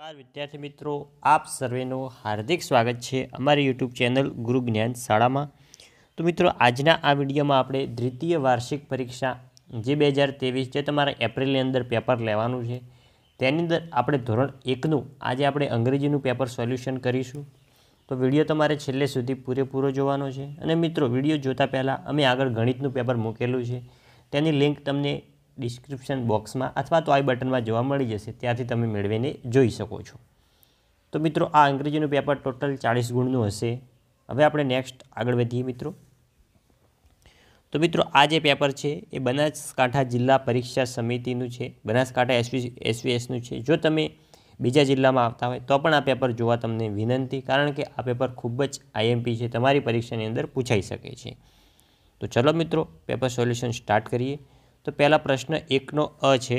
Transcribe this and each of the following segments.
નમસ્કાર વિદ્યાર્થી મિત્રો, આપ સર્વેનું હાર્દિક સ્વાગત છે અમારી યુટ્યુબ ચેનલ ગુરુ જ્ઞાન શાળામાં। તો મિત્રો, આજના આ વિડીયોમાં આપણે દ્વિતીય વાર્ષિક પરીક્ષા જે 2023 જે તમારા એપ્રિલની અંદર પેપર લેવાનું છે તેની અંદર આપણે ધોરણ 1નું આજે આપણે અંગ્રેજીનું પેપર સોલ્યુશન કરીશું। તો વિડીયો તમારે છેલ્લે સુધી પૂરેપૂરો જોવાનો છે। અને મિત્રો, વિડીયો જોતા પહેલાં અમે આગળ ગણિતનું પેપર મૂકેલું છે તેની લિંક તમને ડિસ્ક્રિપ્શન બોક્સમાં અથવા તો આઈ બટનમાં જોવા મળી જશે, ત્યાંથી તમે મેળવીને જોઈ શકો છો। તો મિત્રો, આ અંગ્રેજીનું પેપર ટોટલ 40 ગુણનું હશે। હવે આપણે નેક્સ્ટ આગળ વધીએ મિત્રો। તો મિત્રો, આ જે પેપર છે એ બનાસકાંઠા જિલ્લા પરીક્ષા સમિતિનું છે, બનાસકાંઠા એસવીએસનું છે। જો તમે બીજા જિલ્લામાં આવતા હોય તો પણ આ પેપર જોવા તમને વિનંતી, કારણ કે આ પેપર ખૂબ જ આઈએમપી છે, તમારી પરીક્ષાની અંદર પૂછાઈ શકે છે। તો ચલો મિત્રો, પેપર સોલ્યુશન સ્ટાર્ટ કરીએ। તો પહેલા પ્રશ્ન 1નો અ છે,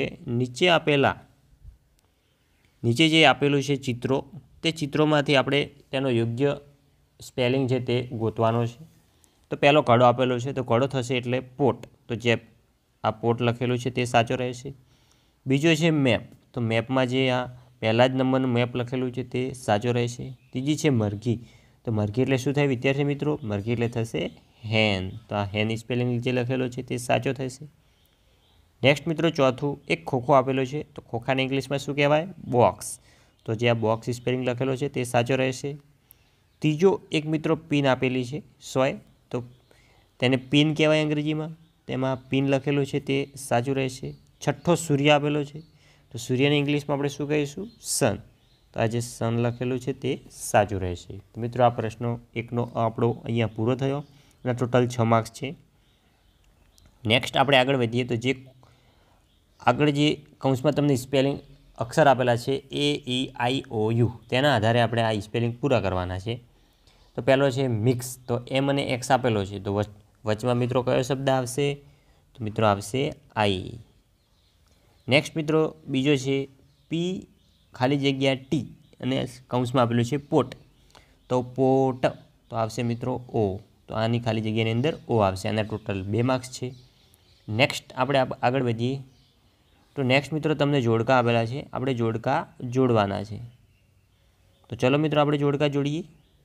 નીચે જે આપેલું છે ચિત્રો, તે ચિત્રોમાંથી આપણે તેનો યોગ્ય સ્પેલિંગ છે તે ગોતવાનો છે। તો પહેલો ઘડો આપેલો છે, તો ઘડો થશે એટલે પોટ, તો જે આ પોટ લખેલું છે તે સાચો રહેશે। બીજો છે મેપ, તો મેપમાં જે આ પહેલા જ નંબરનું મેપ લખેલું છે તે સાચો રહેશે। ત્રીજી છે મરઘી, તો મરઘી એટલે શું થાય વિદ્યાર્થી મિત્રો? મરઘી એટલે થશે હેન, તો આ હેન સ્પેલિંગ જે લખેલો છે તે સાચો થશે। નેક્સ્ટ મિત્રો, ચોથું એક ખોખો આપેલો છે, તો ખોખાને ઇંગ્લિશમાં શું કહેવાય? બોક્સ, તો જે આ બોક્સ સ્પેલિંગ લખેલો છે તે સાચો રહેશે। ત્રીજો એક મિત્રો પિન આપેલી છે 100, તો તેને પિન કહેવાય અંગ્રેજીમાં, તેમાં પિન લખેલું છે તે સાચું રહેશે। છઠ્ઠો સૂર્ય આપેલો છે, તો સૂર્યને ઇંગ્લિશમાં આપણે શું કહીશું? સન, તો આ જે સન લખેલું છે તે સાચું રહેશે। તો મિત્રો, આ પ્રશ્નો 1નો આપણો અહીંયા પૂરો થયો અને ટોટલ 6 માર્ક્સ છે। નેક્સ્ટ આપણે આગળ વધીએ। તો જે આગળ જે કૌંસમાં તમને સ્પેલિંગ અક્ષર આપેલા છે AEIOU, તેના આધારે આપણે આ સ્પેલિંગ પૂરા કરવાના છે। તો પહેલો છે મિક્સ, તો એમ અને એક્સ આપેલો છે, તો વચમાં મિત્રો કયો શબ્દ આવશે? તો મિત્રો આવશે આઈ। નેક્સ્ટ મિત્રો, બીજો છે પી ખાલી જગ્યા ટી અને કૌંસમાં આપેલું છે પોટ, તો પોટ તો આવશે મિત્રો ઓ, તો આની ખાલી જગ્યાની અંદર ઓ આવશે। આના ટોટલ 2 માર્ક્સ છે। નેક્સ્ટ આપણે આગળ વધીએ। તો નેક્સ્ટ મિત્રો તમને જોડકા આપેલા છે, આપણે જોડકા જોડવાના છે। તો ચલો મિત્રો, આપણે જોડકા જોડીએ।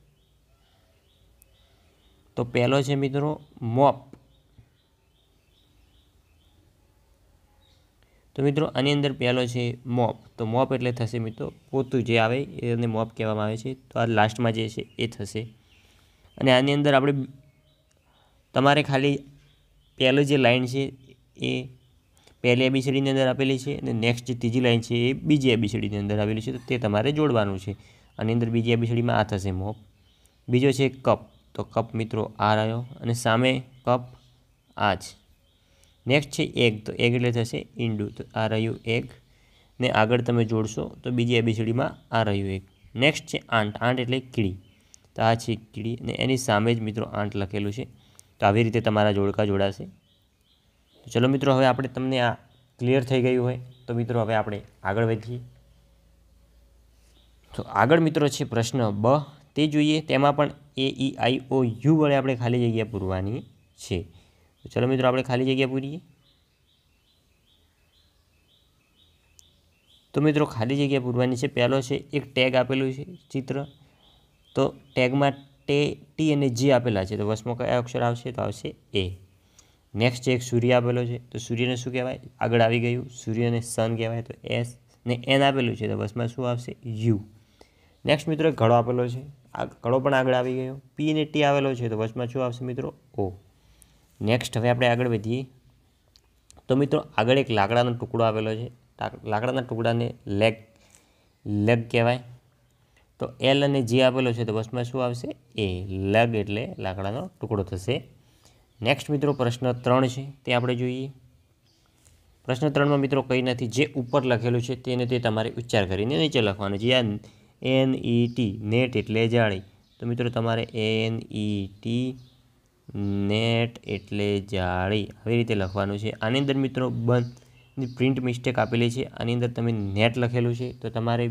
તો પહેલો છે મિત્રો મોપ, તો મિત્રો આની અંદર પહેલો છે મોપ, તો મોપ એટલે થશે મિત્રો પોતું જે આવે એને મોપ કહેવામાં આવે છે, તો આ લાસ્ટમાં જે છે એ થશે। અને આની અંદર આપણે તમારે ખાલી પહેલી જે લાઈન છે એ પહેલી એબીસીડીની અંદર આપેલી છે અને નેક્સ્ટ જે ત્રીજી લાઈન છે એ બીજી એબીસીડીની અંદર આવેલી છે, તો તે તમારે જોડવાનું છે। આની અંદર બીજી એબીસીડીમાં આ થશે મોપ। બીજો છે કપ, તો કપ મિત્રો આ રહ્યો અને સામે કપ આ જ। નેક્સ્ટ છે એગ, તો એગ એટલે થશે ઈંડું, તો આ રહ્યું એગ ને આગળ તમે જોડશો તો બીજી એબીસીડીમાં આ રહ્યું એગ। નેક્સ્ટ છે આંટ, આંટ એટલે કીડી, તો આ છે કીડી અને એની સામે જ મિત્રો આંટ લખેલું છે। તો આવી રીતે તમારા જોડકા જોડાશે। તો ચલો મિત્રો, હવે આપણે તમને આ ક્લિયર થઈ ગયું હોય તો મિત્રો હવે આપણે આગળ વધીએ। તો આગળ મિત્રો છે પ્રશ્ન બ, તે જોઈએ। તેમાં પણ AEIOU વડે આપણે ખાલી જગ્યા પૂરવાની છે। તો ચલો મિત્રો, આપણે ખાલી જગ્યા પૂરીએ। તો મિત્રો ખાલી જગ્યા પૂરવાની છે। પહેલો છે એક ટેગ આપેલું છે ચિત્ર, તો ટેગમાં ટી અને જી આપેલા છે, તો વચમાં કયા અક્ષર આવશે? તો આવશે એ। નેક્સ્ટ છે એક સૂર્ય આપેલો છે, તો સૂર્યને શું કહેવાય? આગળ આવી ગયું, સૂર્યને સન કહેવાય, તો એસ ને એન આપેલું છે, તો બસમાં શું આવશે? યુ। નેક્સ્ટ મિત્રો એક ઘડો આપેલો છે, આ ઘડો પણ આગળ આવી ગયો, પી અને ટી આવેલો છે, તો બસમાં શું આવશે મિત્રો? ઓ। નેક્સ્ટ હવે આપણે આગળ વધીએ। તો મિત્રો આગળ એક લાકડાનો ટુકડો આપેલો છે, લાકડાના ટુકડાને લેગ કહેવાય, તો એલ અને જી આપેલો છે, તો બસમાં શું આવશે? એ, લેગ એટલે લાકડાનો ટુકડો થશે। નેક્સ્ટ મિત્રો પ્રશ્ન 3 છે, તે આપણે જોઈએ। પ્રશ્ન 3માં મિત્રો કંઈ નથી, જે ઉપર લખેલું છે તેને તે તમારે ઉચ્ચાર કરીને નીચે લખવાનું છે। NET નેટ એટલે જાળી, તો મિત્રો તમારે NET નેટ એટલે જાળી આવી રીતે લખવાનું છે। આની અંદર મિત્રો બંધની પ્રિન્ટ મિસ્ટેક આપેલી છે, આની અંદર તમે નેટ લખેલું છે તો તમારે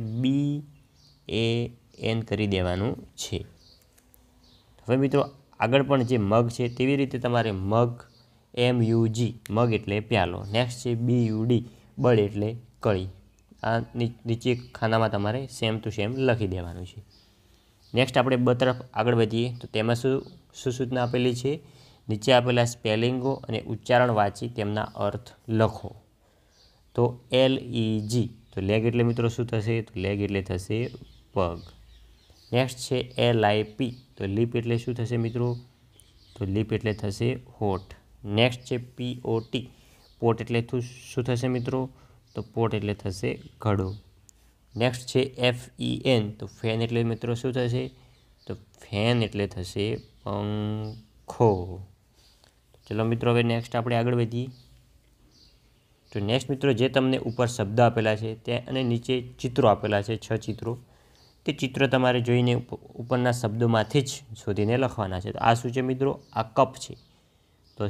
BAN કરી દેવાનું છે। હવે મિત્રો આગળ પણ જે મગ છે તેવી રીતે તમારે મગ MUG મગ એટલે પ્યાલો। નેક્સ્ટ છે BUD બળ એટલે કળી, આ નીચે ખાનામાં તમારે સેમ ટુ સેમ લખી દેવાનું છે। નેક્સ્ટ આપણે બ તરફ આગળ વધીએ તો તેમાં શું સૂચના આપેલી છે? નીચે આપેલા સ્પેલિંગો અને ઉચ્ચારણ વાંચી તેમના અર્થ લખો। તો LEG તો લેગ એટલે મિત્રો શું થશે? તો લેગ એટલે થશે પગ। નેક્સ્ટ છે LIP તો લીપ એટલે શું થશે મિત્રો? તો લીપ એટલે થશે હોઠ। નેક્સ્ટ છે POT પોટ એટલે શું થશે મિત્રો? તો પોટ એટલે થશે ઘડો। નેક્સ્ટ છે FEN તો ફેન એટલે મિત્રો શું થશે? તો ફેન એટલે થશે પંખો। ચલો મિત્રો હવે નેક્સ્ટ આપણે આગળ વધીએ તો નેક્સ્ટ મિત્રો જે તમને ઉપર શબ્દ આપેલા છે ત્યાં અને નીચે ચિત્રો આપેલા છે 6 ચિત્રો, તે ચિત્ર તમારે જોઈને ઉપરના શબ્દોમાંથી જ શોધીને લખવાના છે। તો આ શું છે મિત્રો? આ કપ છે તો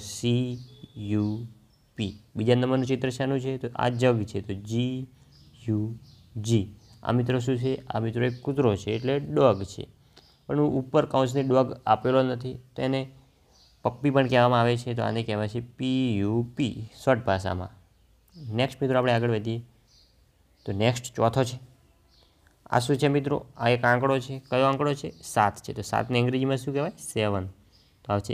CUP। બીજા નંબરનું ચિત્ર શાનું છે? તો આ જગ છે તો GUG। આ મિત્રો શું છે? આ મિત્રો એક કૂતરો છે એટલે ડોગ છે, પણ ઉપર કૌંસની ડોગ આપેલો નથી તો એને પપ્પી પણ કહેવામાં આવે છે, તો આને કહેવાય છે PUP શોર્ટ ભાષામાં। નેક્સ્ટ મિત્રો આપણે આગળ વધીએ તો નેક્સ્ટ ચોથો છે, આ શું છે મિત્રો? આ એક આંકડો છે। કયો આંકડો છે? 7 છે, તો 7ને અંગ્રેજીમાં શું કહેવાય? 7, તો આવશે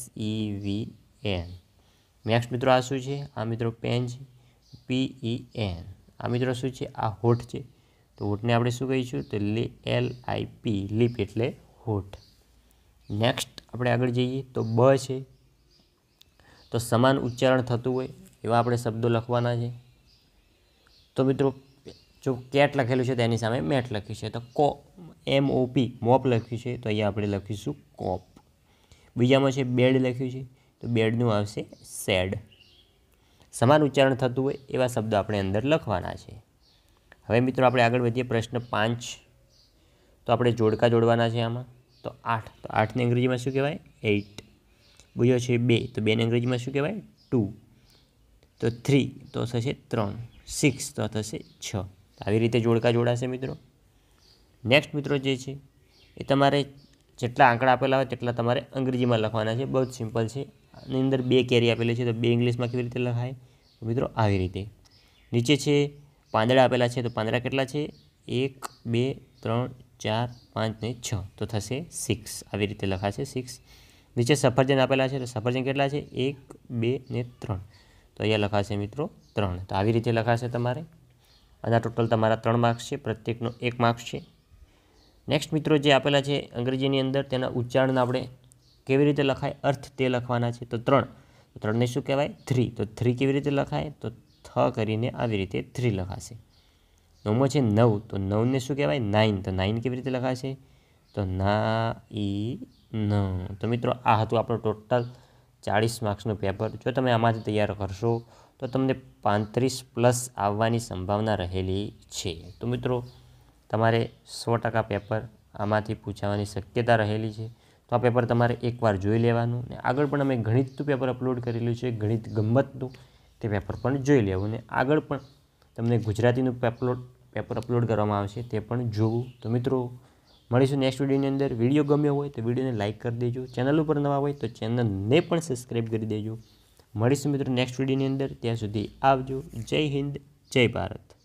SEVN। નેક્સ્ટ મિત્રો આ શું છે? આ મિત્રો પેન છે PEN। આ મિત્રો શું છે? આ હોઠ છે, તો હોઠને આપણે શું કહીશું? તો LIP લીપ એટલે હોઠ। નેક્સ્ટ આપણે આગળ જઈએ તો બ છે, તો સમાન ઉચ્ચારણ થતું હોય એવા આપણે શબ્દો લખવાના છે। તો મિત્રો જો કેટ લખેલું છે તેની સામે મેટ લખ્યું છે, તો MOP મોપ લખ્યું છે તો અહીંયા આપણે લખીશું કોપ। બીજામાં છે બેડ લખ્યું છે તો બેડનું આવશે સેડ। સમાન ઉચ્ચારણ થતું હોય એવા શબ્દો આપણે અંદર લખવાના છે। હવે મિત્રો આપણે આગળ વધીએ પ્રશ્ન 5, તો આપણે જોડકા જોડવાના છે આમાં। તો 8 તો 8ને અંગ્રેજીમાં શું કહેવાય? 8। બીજો છે 2 તો 2ને અંગ્રેજીમાં શું કહેવાય? 2। તો 3 તો થશે 3, 6 તો થશે 6। આવી રીતે જોડકા જોડાશે મિત્રો। નેક્સ્ટ મિત્રો જે છે એ તમારે જેટલા આંકડા આપેલા હોય તેટલા તમારે અંગ્રેજીમાં લખવાના છે। બહુ જ સિમ્પલ છે। આની અંદર 2 કેરી આપેલી છે તો 2 ઇંગ્લિશમાં કેવી રીતે લખાય? તો મિત્રો આવી રીતે। નીચે છે પાંદડા આપેલા છે તો પાંદડા કેટલા છે? 1 2 3 4 5 ને 6 તો થશે 6, આવી રીતે લખાશે 6। નીચે સફરજન આપેલા છે તો સફરજન કેટલા છે? 1 2 ને 3 તો અહીંયા લખાશે મિત્રો 3, તો આવી રીતે લખાશે તમારે। આના ટોટલ તમારા 3 માર્ક્સ છે, પ્રત્યેકનો 1 માર્ક્સ છે। નેક્સ્ટ મિત્રો જે આપેલા છે અંગ્રેજીની અંદર તેના ઉચ્ચારણ આપણે કેવી રીતે લખાય અર્થ તે લખવાના છે। તો 3 તો 3ને શું કહેવાય? 3 તો 3 કેવી રીતે લખાય? તો થ કરીને આવી રીતે 3 લખાશે। નવમો છે 9 તો 9ને શું કહેવાય? 9 તો 9 કેવી રીતે લખાશે? તો ન। તો મિત્રો આ હતું આપણું ટોટલ 40 માર્ક્સનું પેપર। જો તમે આમાંથી તૈયાર કરશો તો તમને 35+ આવવાની સંભાવના રહેલી છે। તો મિત્રો તમારે 100% પેપર આમાંથી પૂછાવાની શક્યતા રહેલી છે। તો આ પેપર તમારે એકવાર જોઈ લેવાનું ને આગળ પણ અમે ગણિતનું પેપર અપલોડ કરેલું છે, ગણિત ગમ્મતનું, તે પેપર પણ જોઈ લેવું ને આગળ પણ તમને ગુજરાતીનું પેપર અપલોડ કરવામાં આવશે તે પણ જોવું। તો મિત્રો મળીશું નેક્સ્ટ વિડીયોની અંદર। વિડીયો ગમ્યો હોય તો વિડીયોને લાઇક કરી દેજો, ચેનલ ઉપર નવા હોય તો ચેનલને પણ સબસ્ક્રાઈબ કરી દેજો। મળીશું મિત્રો નેક્સ્ટ વિડીયોની અંદર, ત્યાં સુધી આવજો। જય હિન્દ, જય ભારત।